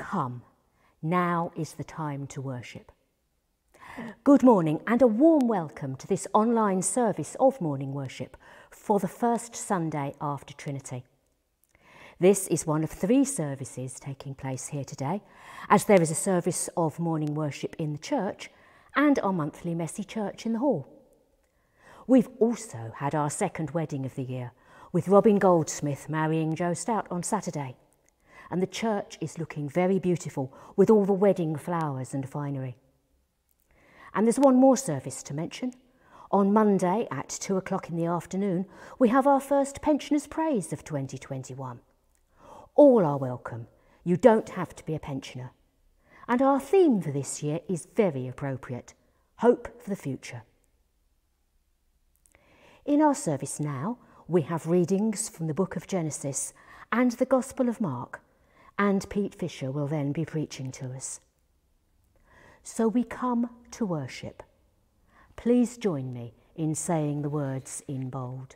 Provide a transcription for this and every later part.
Come, now is the time to worship. Good morning and a warm welcome to this online service of morning worship for the first Sunday after Trinity. This is one of 3 services taking place here today, as there is a service of morning worship in the church and our monthly messy church in the hall. We've also had our second wedding of the year, with Robin Goldsmith marrying Joe Stout on Saturday. And the church is looking very beautiful with all the wedding flowers and finery. And there's one more service to mention. On Monday at 2 o'clock in the afternoon, we have our first Pensioners' Praise of 2021. All are welcome. You don't have to be a pensioner. And our theme for this year is very appropriate: Hope for the Future. In our service now, we have readings from the book of Genesis and the Gospel of Mark, and Pete Fisher will then be preaching to us. So we come to worship. Please join me in saying the words in bold.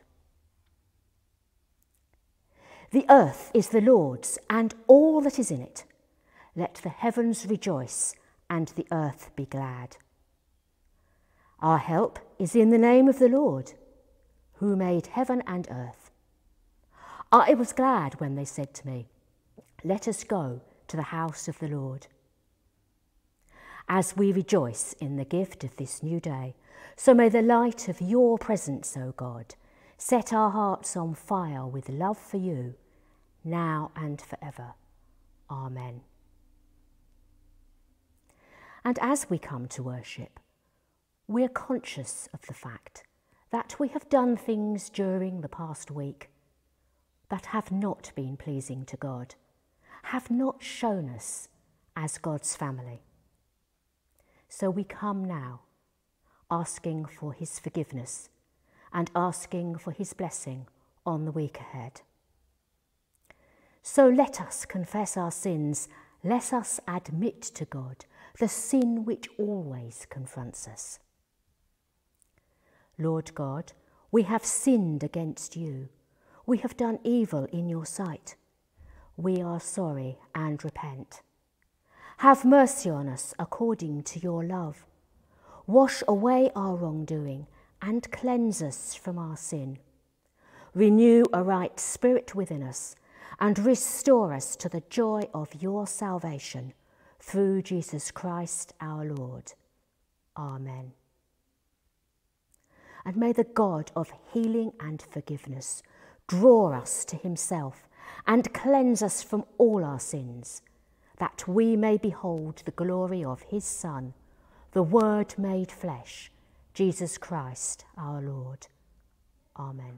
The earth is the Lord's and all that is in it. Let the heavens rejoice and the earth be glad. Our help is in the name of the Lord, who made heaven and earth. I was glad when they said to me, "Let us go to the house of the Lord." As we rejoice in the gift of this new day, so may the light of your presence, O God, set our hearts on fire with love for you, now and forever. Amen. And as we come to worship, we're conscious of the fact that we have done things during the past week that have not been pleasing to God, have not shown us as God's family. So we come now, asking for his forgiveness and asking for his blessing on the week ahead. So let us confess our sins, let us admit to God the sin which always confronts us. Lord God, we have sinned against you. We have done evil in your sight. We are sorry and repent. Have mercy on us according to your love. Wash away our wrongdoing and cleanse us from our sin. Renew a right spirit within us and restore us to the joy of your salvation through Jesus Christ our Lord. Amen. And may the God of healing and forgiveness draw us to himself and cleanse us from all our sins, that we may behold the glory of his Son, the Word made flesh, Jesus Christ our Lord. Amen.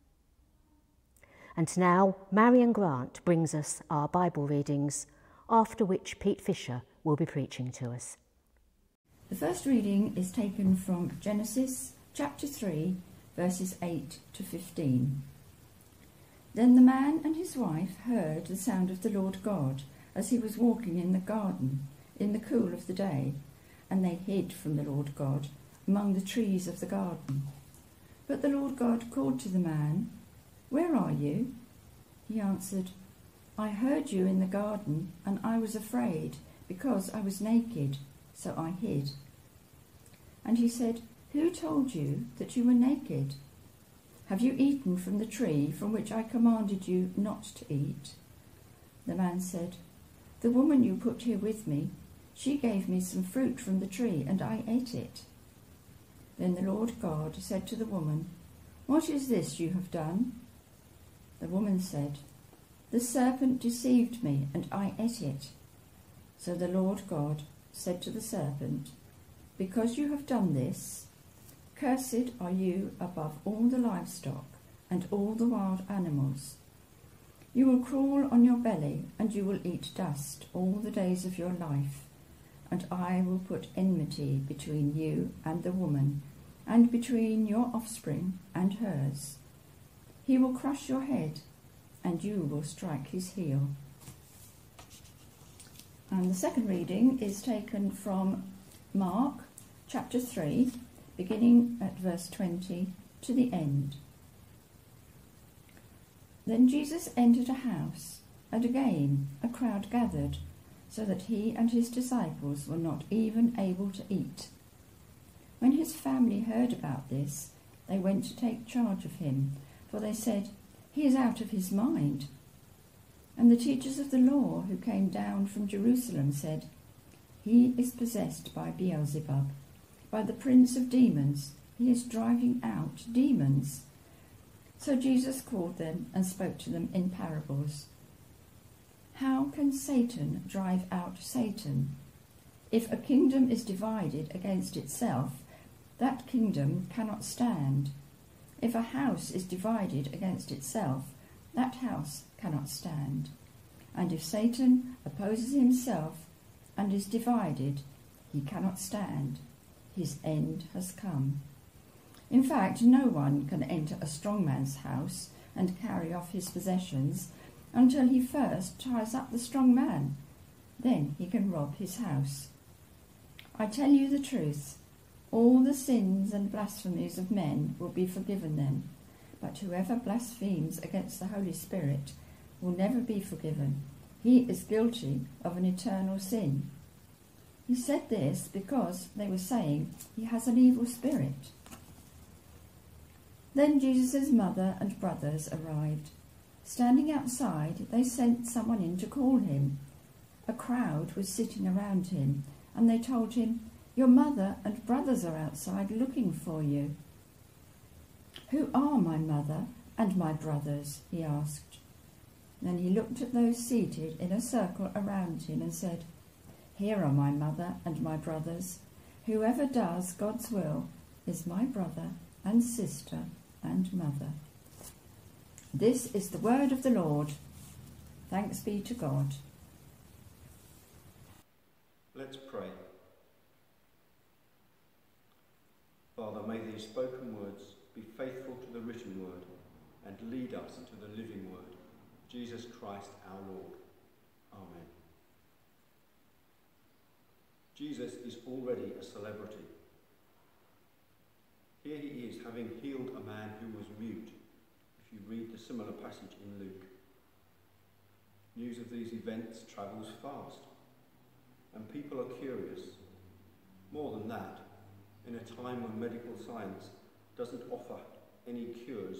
And now Marion Grant brings us our Bible readings, after which Pete Fisher will be preaching to us. The first reading is taken from Genesis chapter 3, verses 8 to 15. Then the man and his wife heard the sound of the Lord God as he was walking in the garden in the cool of the day, and they hid from the Lord God among the trees of the garden. But the Lord God called to the man, "Where are you?" He answered, "I heard you in the garden, and I was afraid, because I was naked, so I hid." And he said, "Who told you that you were naked? Have you eaten from the tree from which I commanded you not to eat?" The man said, "The woman you put here with me, she gave me some fruit from the tree, and I ate it." Then the Lord God said to the woman, "What is this you have done?" The woman said, "The serpent deceived me, and I ate it." So the Lord God said to the serpent, "Because you have done this, cursed are you above all the livestock and all the wild animals. You will crawl on your belly, and you will eat dust all the days of your life. And I will put enmity between you and the woman, and between your offspring and hers. He will crush your head, and you will strike his heel." And the second reading is taken from Mark chapter 3, beginning at verse 20 to the end. Then Jesus entered a house, and again a crowd gathered, so that he and his disciples were not even able to eat. When his family heard about this, they went to take charge of him, for they said, "He is out of his mind." And the teachers of the law who came down from Jerusalem said, "He is possessed by Beelzebub, by the prince of demons. He is driving out demons." So Jesus called them and spoke to them in parables. "How can Satan drive out Satan? If a kingdom is divided against itself, that kingdom cannot stand. If a house is divided against itself, that house cannot stand. And if Satan opposes himself and is divided, he cannot stand. His end has come. In fact, no one can enter a strong man's house and carry off his possessions until he first ties up the strong man. Then he can rob his house. I tell you the truth, all the sins and blasphemies of men will be forgiven them, but whoever blasphemes against the Holy Spirit will never be forgiven. He is guilty of an eternal sin." He said this because they were saying he has an evil spirit. Then Jesus' mother and brothers arrived. Standing outside, they sent someone in to call him. A crowd was sitting around him, and they told him, "Your mother and brothers are outside looking for you." "Who are my mother and my brothers?" he asked. Then he looked at those seated in a circle around him and said, "Here are my mother and my brothers. Whoever does God's will is my brother and sister and mother." This is the word of the Lord. Thanks be to God. Let's pray. Father, may these spoken words be faithful to the written word and lead us to the living word, Jesus Christ our Lord. Amen. Jesus is already a celebrity. Here he is, having healed a man who was mute, if you read the similar passage in Luke. News of these events travels fast, and people are curious. More than that, in a time when medical science doesn't offer any cures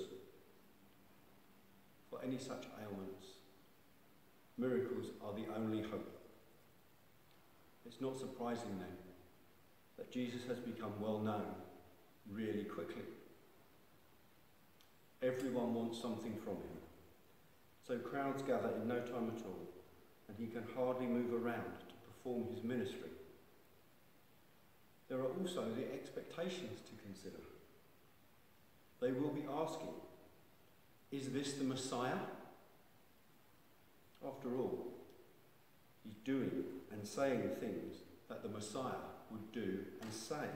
for any such ailments, miracles are the only hope. It's not surprising then that Jesus has become well known really quickly. Everyone wants something from him, so crowds gather in no time at all, and he can hardly move around to perform his ministry. There are also the expectations to consider. They will be asking, is this the Messiah? After all, he's doing and saying things that the Messiah would do and say.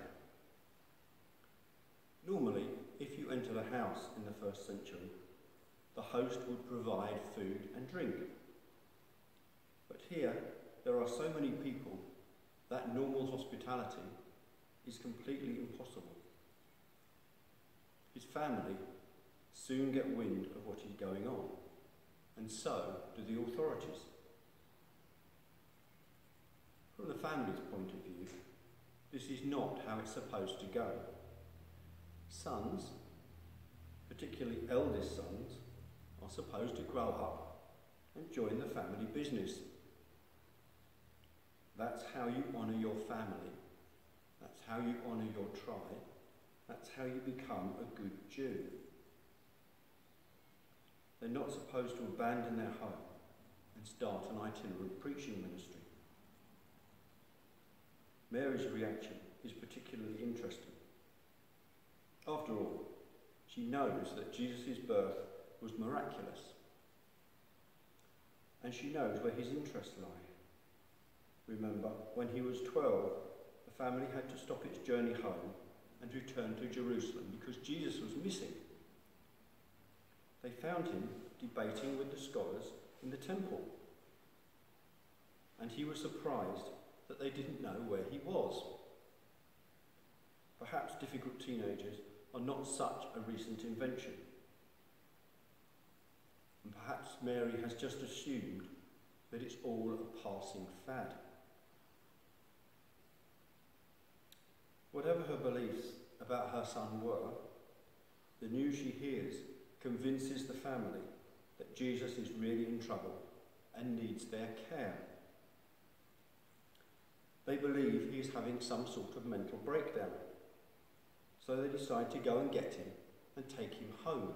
Normally, if you enter a house in the first century, the host would provide food and drink. But here, there are so many people that normal hospitality is completely impossible. His family soon get wind of what is going on, and so do the authorities. From the family's point of view, this is not how it's supposed to go. Sons, particularly eldest sons, are supposed to grow up and join the family business. That's how you honour your family. That's how you honour your tribe. That's how you become a good Jew. They're not supposed to abandon their home and start an itinerant preaching ministry. Mary's reaction is particularly interesting. After all, she knows that Jesus' birth was miraculous, and she knows where his interests lie. Remember, when he was 12, the family had to stop its journey home and return to Jerusalem because Jesus was missing. They found him debating with the scholars in the temple, and he was surprised that they didn't know where he was. Perhaps difficult teenagers are not such a recent invention. And perhaps Mary has just assumed that it's all a passing fad. Whatever her beliefs about her son were, the news she hears convinces the family that Jesus is really in trouble and needs their care. They believe he is having some sort of mental breakdown, so they decide to go and get him and take him home.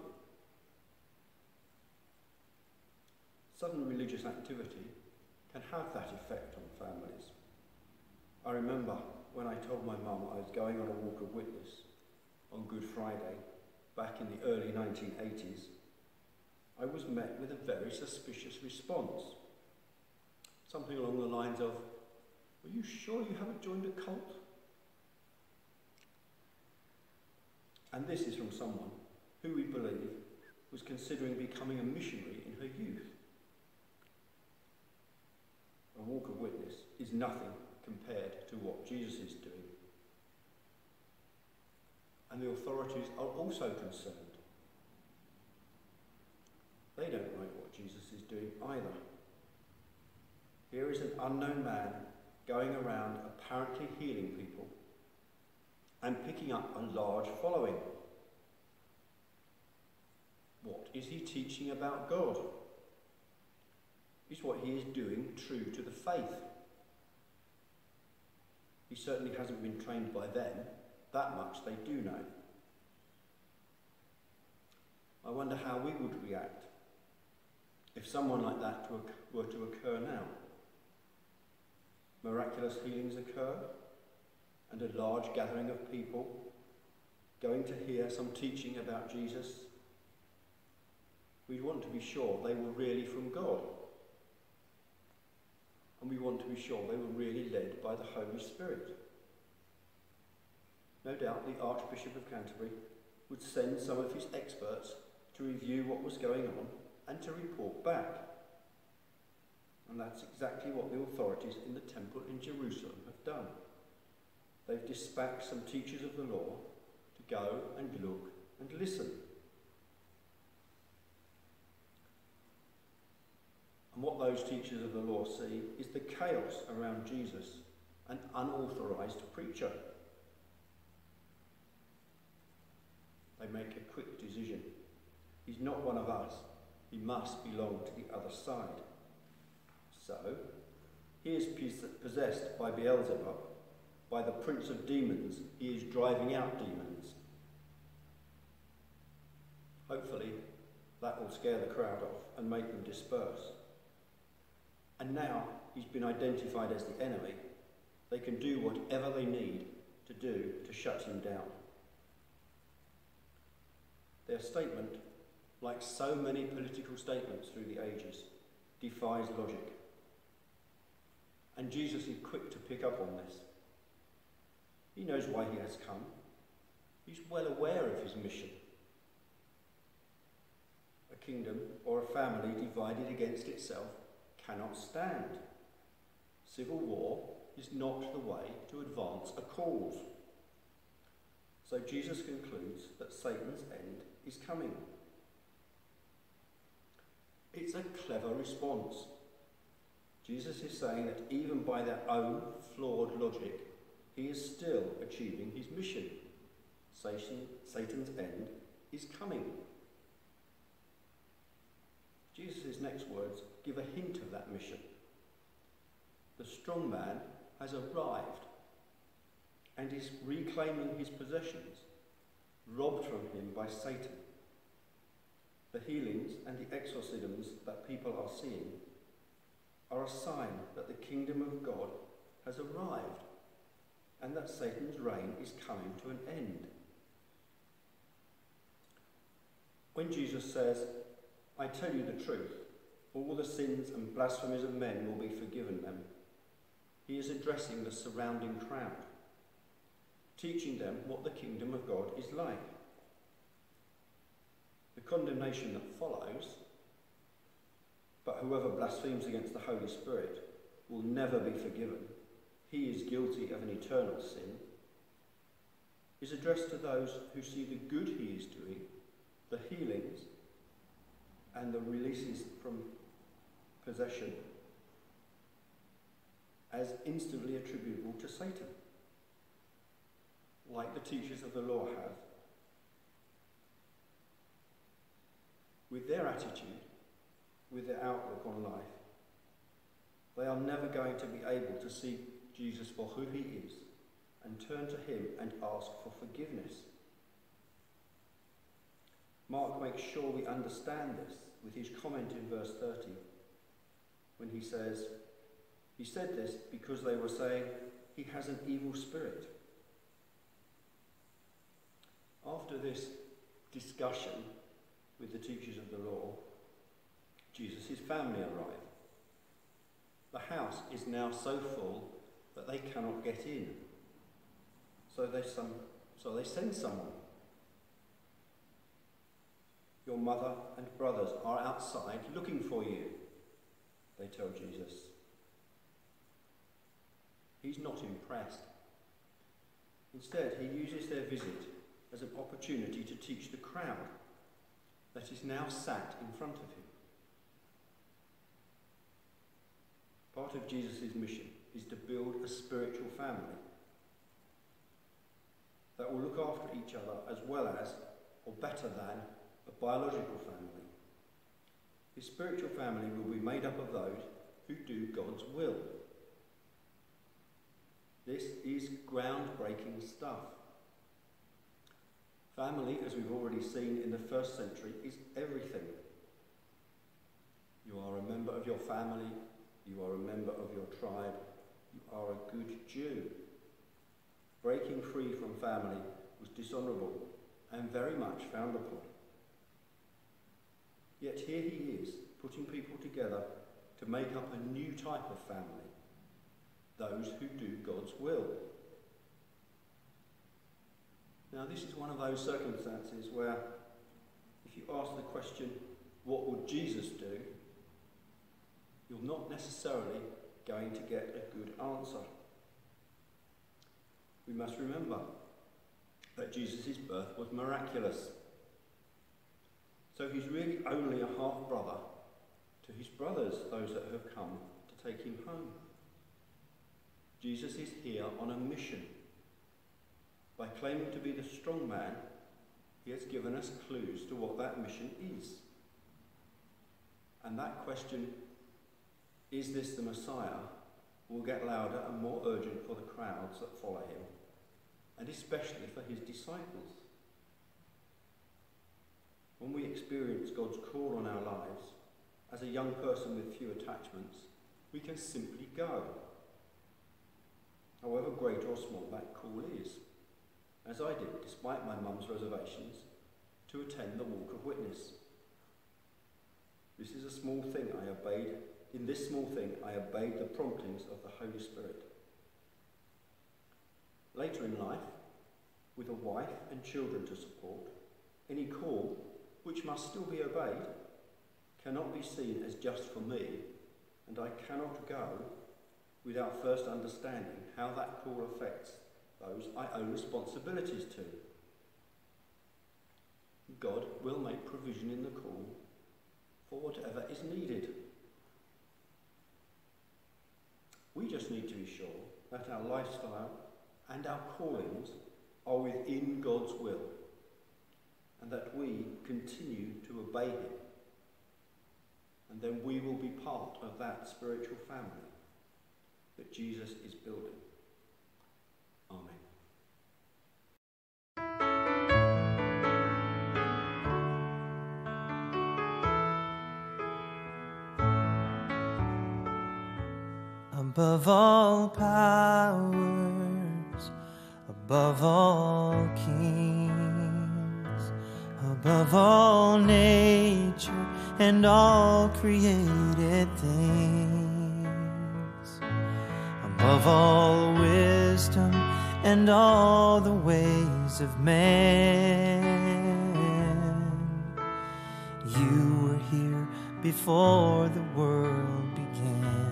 Sudden religious activity can have that effect on families. I remember when I told my mum I was going on a walk of witness on Good Friday, back in the early 1980s, I was met with a very suspicious response. Something along the lines of, "Are you sure you haven't joined a cult?" And this is from someone who we believe was considering becoming a missionary in her youth. A walk of witness is nothing compared to what Jesus is doing. And the authorities are also concerned. They don't know what Jesus is doing either. Here is an unknown man going around apparently healing people and picking up a large following. What is he teaching about God? Is what he is doing true to the faith? He certainly hasn't been trained by them. That much they do know. I wonder how we would react if someone like that were to occur now. Miraculous healings occur, and a large gathering of people going to hear some teaching about Jesus. We'd want to be sure they were really from God. And we want to be sure they were really led by the Holy Spirit. No doubt the Archbishop of Canterbury would send some of his experts to review what was going on and to report back. And that's exactly what the authorities in the temple in Jerusalem have done. They've dispatched some teachers of the law to go and look and listen. And what those teachers of the law see is the chaos around Jesus, an unauthorised preacher. They make a quick decision. He's not one of us. He must belong to the other side. So, he is possessed by Beelzebub, by the prince of demons. He is driving out demons. Hopefully, that will scare the crowd off and make them disperse. And now he's been identified as the enemy. They can do whatever they need to do to shut him down. Their statement, like so many political statements through the ages, defies logic. And Jesus is quick to pick up on this. He knows why he has come. He's well aware of his mission. A kingdom or a family divided against itself cannot stand. Civil war is not the way to advance a cause. So Jesus concludes that Satan's end is coming. It's a clever response. Jesus is saying that even by their own flawed logic, he is still achieving his mission. Satan's end is coming. Jesus' next words give a hint of that mission. The strong man has arrived and is reclaiming his possessions, robbed from him by Satan. The healings and the exorcisms that people are seeing are a sign that the kingdom of God has arrived and that Satan's reign is coming to an end. When Jesus says, "I tell you the truth, all the sins and blasphemies of men will be forgiven them," he is addressing the surrounding crowd, teaching them what the kingdom of God is like. The condemnation that follows, "But whoever blasphemes against the Holy Spirit will never be forgiven. He is guilty of an eternal sin," is addressed to those who see the good he is doing, the healings and the releases from possession, as instantly attributable to Satan, like the teachers of the law have. With their attitude, with their outlook on life, they are never going to be able to see Jesus for who he is and turn to him and ask for forgiveness. Mark makes sure we understand this with his comment in verse 30, when he says, he said this because they were saying, he has an evil spirit. After this discussion with the teachers of the law, Jesus' family arrive. The house is now so full that they cannot get in. So they send someone. Your mother and brothers are outside looking for you, they tell Jesus. He's not impressed. Instead, he uses their visit as an opportunity to teach the crowd that is now sat in front of him. Part of Jesus' mission is to build a spiritual family that will look after each other as well as, or better than, a biological family. His spiritual family will be made up of those who do God's will. This is groundbreaking stuff. Family, as we've already seen in the first century, is everything. You are a member of your family, you are a member of your tribe, you are a good Jew. Breaking free from family was dishonourable and very much frowned upon. Yet here he is, putting people together to make up a new type of family, those who do God's will. Now, this is one of those circumstances where, if you ask the question, what would Jesus do? You're not necessarily going to get a good answer. We must remember that Jesus' birth was miraculous. So he's really only a half-brother to his brothers, those that have come to take him home. Jesus is here on a mission. By claiming to be the strong man, he has given us clues to what that mission is. And that question, is this the Messiah, will get louder and more urgent for the crowds that follow him, and especially for his disciples. When we experience God's call on our lives, as a young person with few attachments, we can simply go, however great or small that call is, as I did, despite my mum's reservations, to attend the Walk of Witness. This is a small thing I obeyed. In this small thing, I obeyed the promptings of the Holy Spirit. Later in life, with a wife and children to support, any call, which must still be obeyed, cannot be seen as just for me, and I cannot go without first understanding how that call affects those I owe responsibilities to. God will make provision in the call for whatever is needed. We just need to be sure that our lifestyle and our callings are within God's will, and that we continue to obey him. And then we will be part of that spiritual family that Jesus is building. Amen. Above all powers, above all kings, above all nature and all created things, above all wisdom and all the ways of man, you were here before the world began.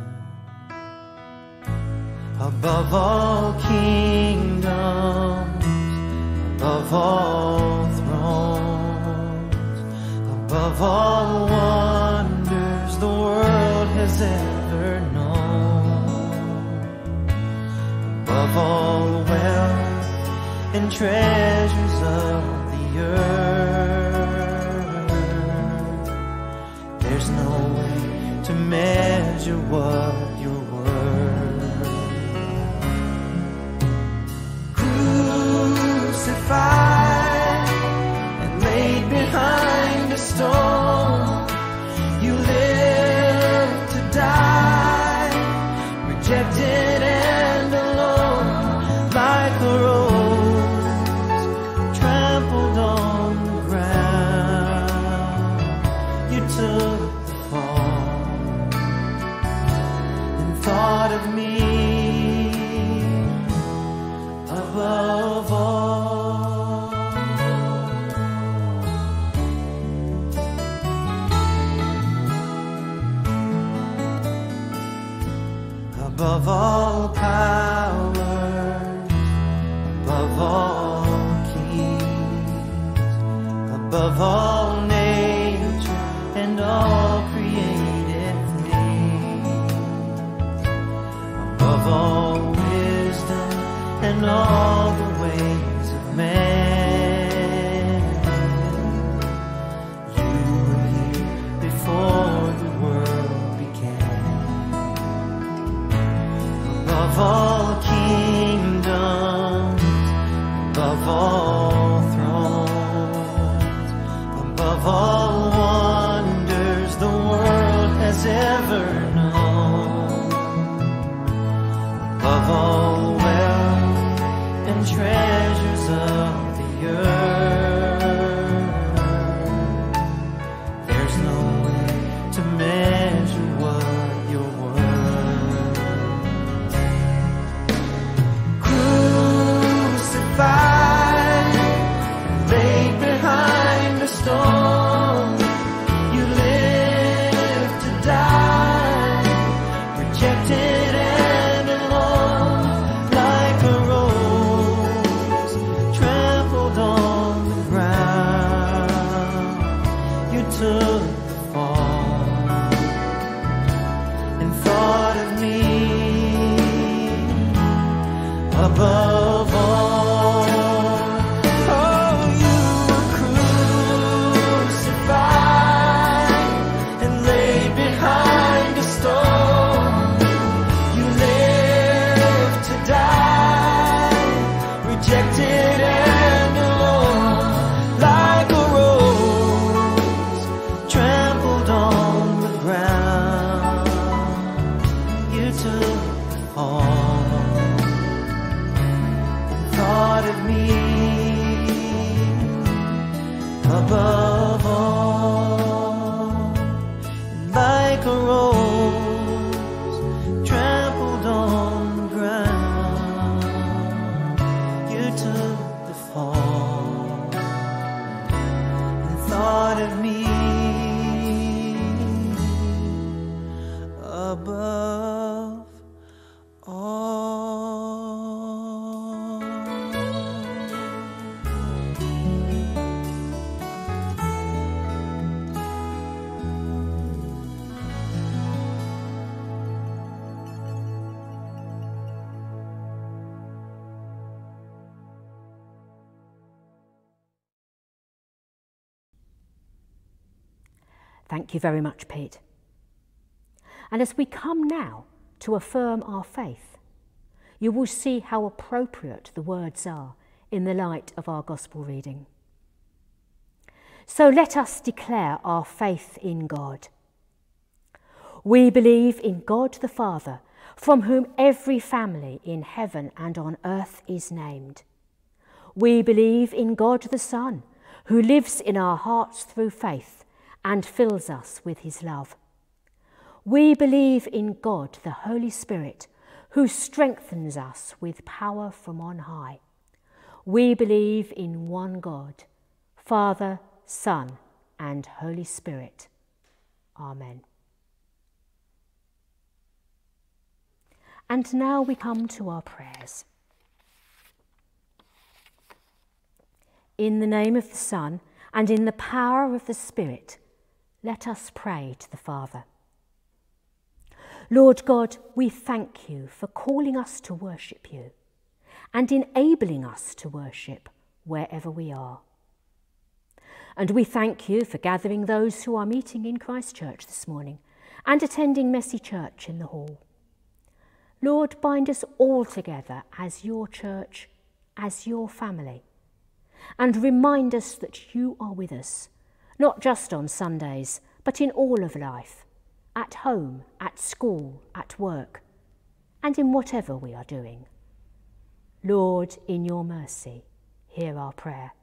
Above all kingdoms, above all thrones, above all wonders the world has ever known, and treasures of the earth. There's no way to measure what you're worth. Crucified and laid behind a stone, you live to die, rejected and alone, like a rose trampled on the ground. You took the fall and thought of me above all. Above all powers, above all kings, above all nature and all created things, above all wisdom and all the ways of man. You were here before the world began. Above all kingdoms, above all thrones, above all wonders the world has ever known, above all wealth and treasures of the earth, there's no way to measure what you're worth. Laid behind a stone, you live to die, rejected and alone, like a rose trampled on the ground. You took the fall and thought of me above all. Above all, like a rose trampled on the ground, you took the fall and thought of me above all. Thank you very much, Pete. And as we come now to affirm our faith, you will see how appropriate the words are in the light of our gospel reading. So let us declare our faith in God. We believe in God the Father, from whom every family in heaven and on earth is named. We believe in God the Son, who lives in our hearts through faith and fills us with his love. We believe in God the Holy Spirit, who strengthens us with power from on high. We believe in one God, Father, Son, and Holy Spirit. Amen. And now we come to our prayers. In the name of the Son, and in the power of the Spirit, let us pray to the Father. Lord God, we thank you for calling us to worship you and enabling us to worship wherever we are. And we thank you for gathering those who are meeting in Christchurch this morning and attending Messy Church in the hall. Lord, bind us all together as your church, as your family, and remind us that you are with us, not just on Sundays, but in all of life, at home, at school, at work, and in whatever we are doing. Lord, in your mercy, hear our prayer.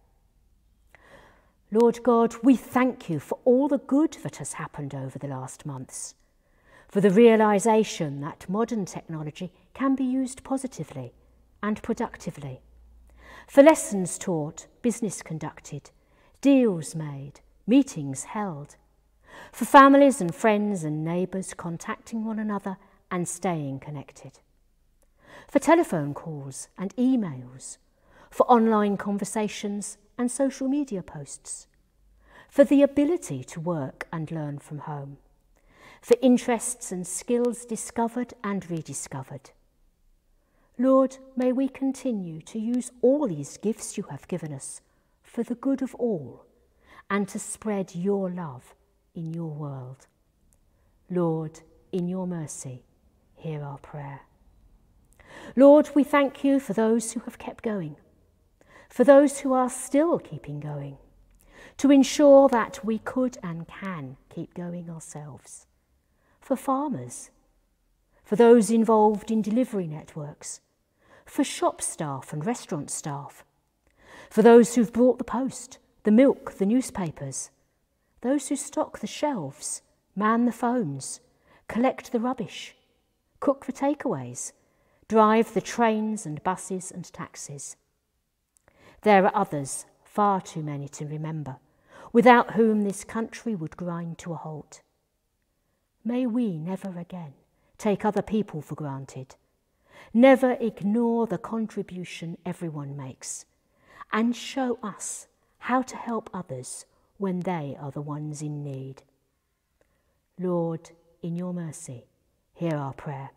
Lord God, we thank you for all the good that has happened over the last months, for the realisation that modern technology can be used positively and productively, for lessons taught, business conducted, deals made, meetings held, for families and friends and neighbours contacting one another and staying connected, for telephone calls and emails, for online conversations and social media posts, for the ability to work and learn from home, for interests and skills discovered and rediscovered. Lord, may we continue to use all these gifts you have given us for the good of all and to spread your love in your world. Lord, in your mercy, hear our prayer. Lord, we thank you for those who have kept going, for those who are still keeping going, to ensure that we could and can keep going ourselves, for farmers, for those involved in delivery networks, for shop staff and restaurant staff, for those who've brought the post, the milk, the newspapers, those who stock the shelves, man the phones, collect the rubbish, cook the takeaways, drive the trains and buses and taxis. There are others, far too many to remember, without whom this country would grind to a halt. May we never again take other people for granted, never ignore the contribution everyone makes, and show us how to help others when they are the ones in need. Lord, in your mercy, hear our prayer.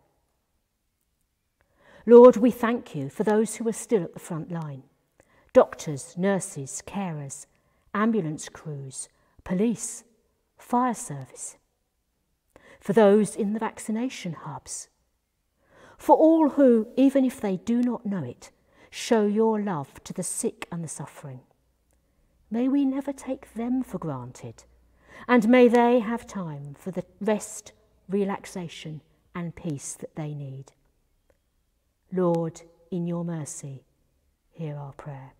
Lord, we thank you for those who are still at the front line, doctors, nurses, carers, ambulance crews, police, fire service, for those in the vaccination hubs, for all who, even if they do not know it, show your love to the sick and the suffering. May we never take them for granted, and may they have time for the rest, relaxation and peace that they need. Lord, in your mercy, hear our prayer.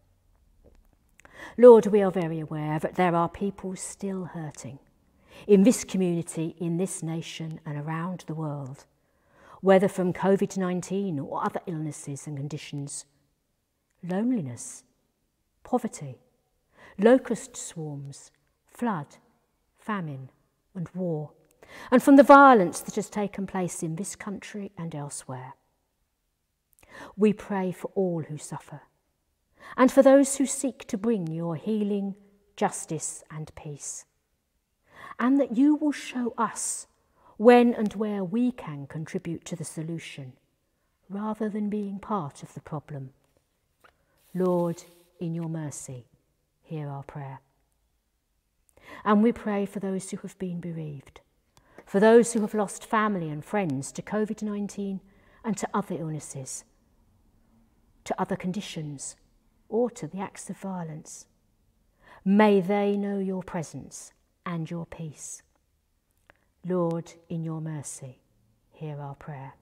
Lord, we are very aware that there are people still hurting in this community, in this nation and around the world, whether from COVID-19 or other illnesses and conditions, loneliness, poverty, locust swarms, flood, famine and war, and from the violence that has taken place in this country and elsewhere. We pray for all who suffer, and for those who seek to bring your healing, justice and peace, and that you will show us when and where we can contribute to the solution, rather than being part of the problem. Lord, in your mercy, hear our prayer. And we pray for those who have been bereaved, for those who have lost family and friends to COVID-19 and to other illnesses, to other conditions, or to the acts of violence. May they know your presence and your peace. Lord, in your mercy, hear our prayer.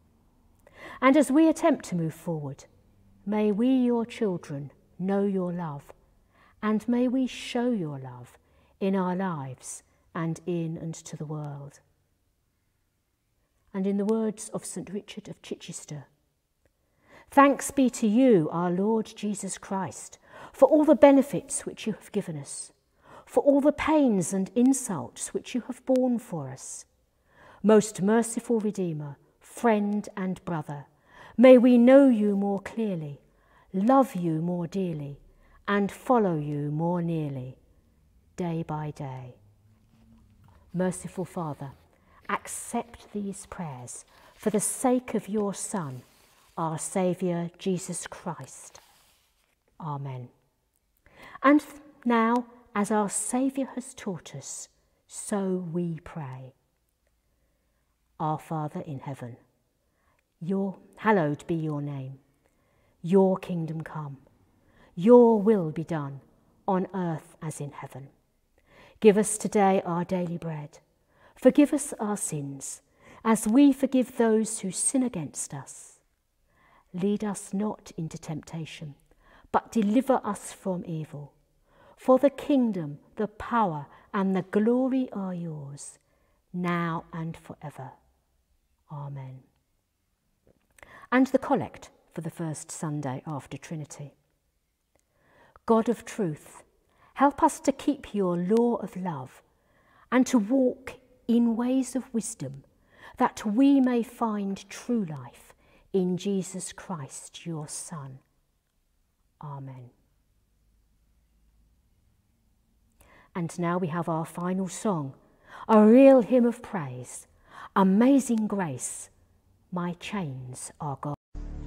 And as we attempt to move forward, may we, your children, know your love, and may we show your love in our lives and in and to the world. And in the words of St. Richard of Chichester, thanks be to you, our Lord Jesus Christ, for all the benefits which you have given us, for all the pains and insults which you have borne for us. Most merciful Redeemer, friend and brother, may we know you more clearly, love you more dearly, and follow you more nearly, day by day. Merciful Father, accept these prayers for the sake of your Son, our Saviour Jesus Christ. Amen. And now, as our Saviour has taught us, so we pray. Our Father in heaven, hallowed be your name. Your kingdom come. Your will be done, on earth as in heaven. Give us today our daily bread. Forgive us our sins, as we forgive those who sin against us. Lead us not into temptation, but deliver us from evil. For the kingdom, the power, and the glory are yours, now and forever. Amen. And the collect for the first Sunday after Trinity. God of truth, help us to keep your law of love and to walk in ways of wisdom, that we may find true life in Jesus Christ, your Son. Amen. And now we have our final song, a real hymn of praise, Amazing Grace, my chains are gone.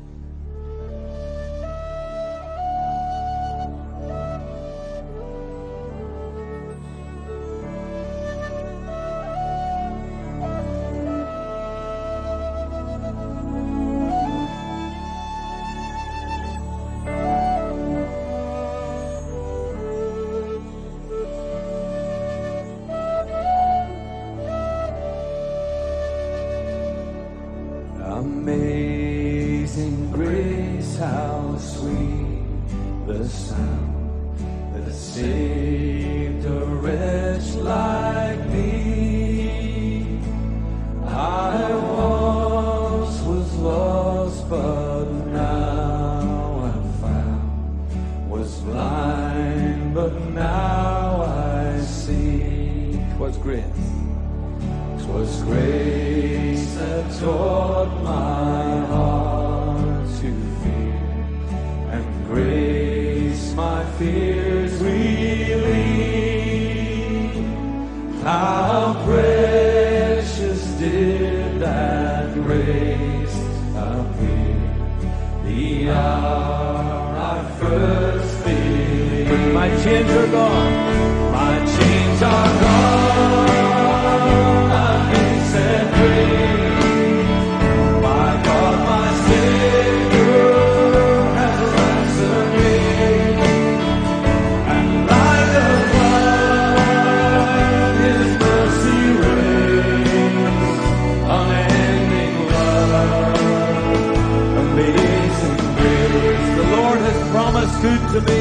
Amazing grace, how sweet the sound that saved a wretch like me. I once was lost, but now I'm found. Was blind, but now I see. 'Twas grace. 'Twas grace that taught my heart to fear, and grace my fears relieved. How precious did that grace appear, the hour I first believed. My chains are gone, my chains are gone. Good to me.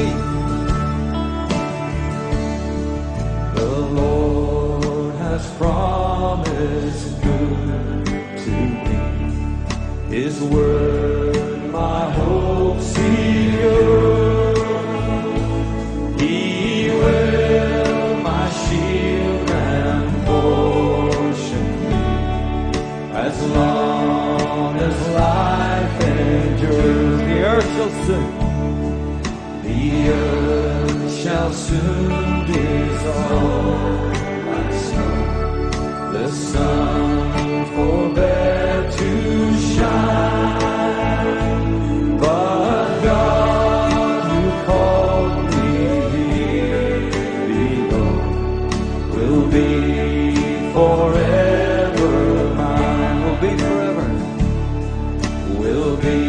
The Lord has promised good to me. His word, my hope secure. He will my shield and portion be, as long as life endures. The earth shall soon. The earth shall soon dissolve like snow. The sun forbear to shine, but God who called me here below will be forever mine. Will be forever. Will be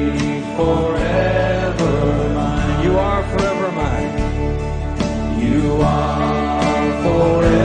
forever mine. You are forever mine. You are forever.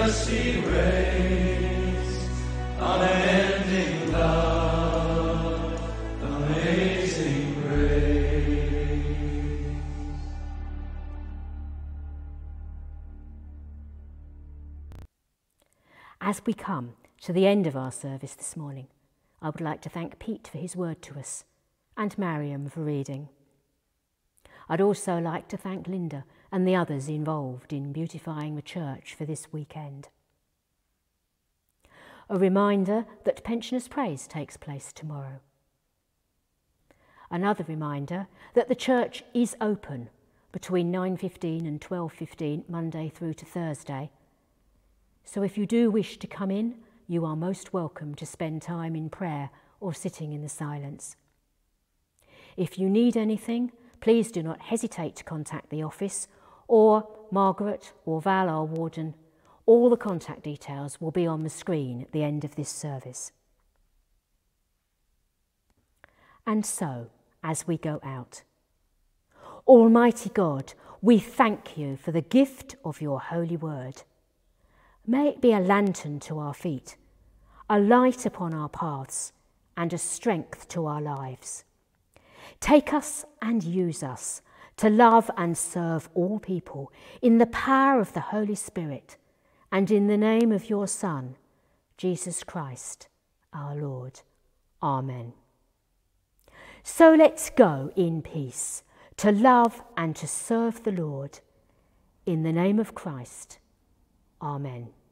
mercy reigns, unending love, amazing grace. As we come to the end of our service this morning, I would like to thank Pete for his word to us and Mariam for reading. I'd also like to thank Linda and the others involved in beautifying the church for this weekend. A reminder that Pensioners' Praise takes place tomorrow. Another reminder that the church is open between 9:15 and 12:15 Monday through to Thursday. So if you do wish to come in, you are most welcome to spend time in prayer or sitting in the silence. If you need anything, please do not hesitate to contact the office or Margaret or Val, our warden. All the contact details will be on the screen at the end of this service. And so, as we go out, Almighty God, we thank you for the gift of your holy word. May it be a lantern to our feet, a light upon our paths, and a strength to our lives. Take us and use us to love and serve all people in the power of the Holy Spirit and in the name of your Son, Jesus Christ, our Lord. Amen. So let's go in peace to love and to serve the Lord. In the name of Christ. Amen.